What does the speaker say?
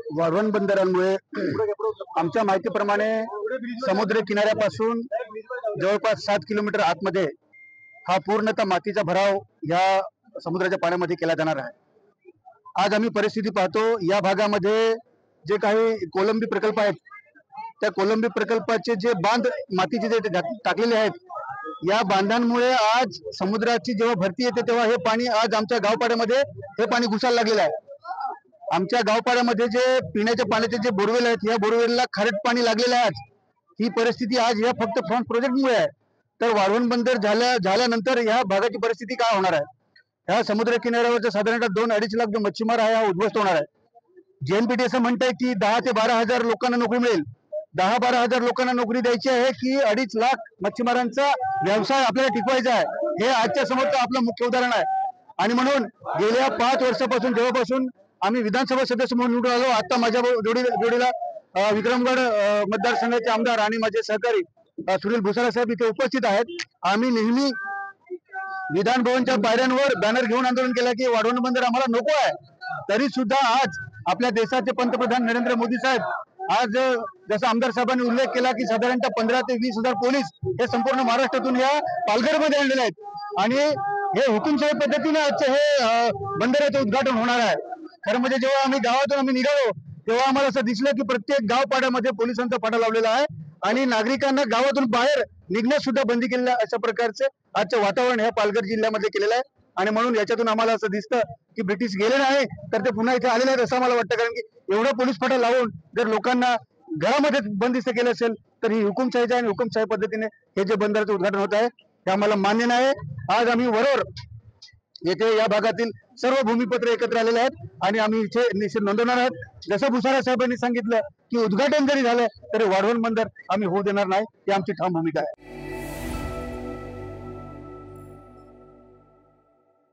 वाढवण बंदरांमुळे आमच्या माहितीप्रमाणे समुद्र किनाऱ्यापासून जवळपास 7 किलोमीटर आतमध्ये हा पूर्णतः मातीचा भराव या समुद्राच्या पाण्यामध्ये केला जाणार आहे। आज आम्ही परिस्थिती पाहतो, या भागामध्ये जे काही कोलंबी प्रकल्प आहेत, त्या कोलंबी प्रकल्पाचे जे बांध मातीचे जे टाकलेले आहेत, या बांधांमुळे आज समुद्राची जेव्हा भरती येते तेव्हा हे पाणी आज आमच्या गावपाड्यामध्ये हे पाणी घुसायला लागलेलं आहे। आमच्या गावपाड्यामध्ये जे पिण्याच्या पाण्याचे जे बोरवेल आहेत, या बोरवेलला खारट पाणी लागलेलं आहे। ही परिस्थिती आज या फक्त फ्रंट प्रोजेक्टमुळे आहे। तर वाढवण बंदर झाल्यानंतर या भागाची परिस्थिती काय होणार आहे? ह्या समुद्र किनाऱ्यावरच्या साधारणतः 2-2.5 लाख जो मच्छीमार आहे हा उद्ध्वस्त होणार आहे। JNPT असं म्हणताय की 10 ते 12 हजार लोकांना नोकरी मिळेल। 10-12 हजार लोकांना नोकरी द्यायची आहे की 2.5 लाख मच्छीमारांचा व्यवसाय आपल्याला टिकवायचा आहे, हे आजच्या समोरचं आपलं मुख्य उदाहरण आहे। आणि म्हणून गेल्या 5 वर्षापासून जेव्हापासून आम्ही विधानसभा सदस्य म्हणून निवडून आलो, आता माझ्या जोडीला विक्रमगड मतदारसंघाचे आमदार आणि माझे सहकारी सुनील भुसारा साहेब इथे उपस्थित आहेत। आम्ही नेहमी विधान भवनच्या पायऱ्यांवर बॅनर घेऊन आंदोलन केलं की वाढवण बंदर आम्हाला नको आहे। तरी सुद्धा आज आपल्या देशाचे पंतप्रधान नरेंद्र मोदी साहेब आज जसं आमदार साहेबांनी उल्लेख केला की साधारणतः 15 ते 20 हजार पोलीस हे संपूर्ण महाराष्ट्रातून या पालघरमध्ये आणलेले आहेत आणि हे हुकुमशाही पद्धतीने आजचे हे बंदराचं उद्घाटन होणार आहे। खरं म्हणजे जेव्हा आम्ही निघालो तेव्हा आम्हाला असं दिसलं की प्रत्येक गावपाड्यामध्ये पोलिसांचा पाडा लावलेला आहे आणि नागरिकांना गावातून बाहेर निघण्यास सुद्धा बंदी केलेल्या अशा प्रकारचे आजचं वातावरण ह्या पालघर जिल्ह्यामध्ये केलेलं आहे। आणि म्हणून याच्यातून आम्हाला असं दिसतं की ब्रिटिश गेले नाही तर ते पुन्हा इथे आलेले आहेत असं मला वाटतं, कारण की एवढा पोलीस फाटा लावून जर लोकांना घरामध्ये बंदिस्त केलं असेल तर ही हुकुमशाहीच्या आणि हुकुमशाही पद्धतीने हे जे बंदराचं उद्घाटन होत आहे हे आम्हाला मान्य नाही। आज आम्ही वरोर येथे या भागातील सर्व भूमिपत्र एकत्र आलेले आहेत आणि आम्ही इथे निश्चित नोंदवणार आहोत। जसं भुसारा साहेबांनी सांगितलं की उद्घाटन जरी झालं तरी वाढवण बंदर आम्ही होऊ देणार नाही, ही आमची ठाम भूमिका आहे।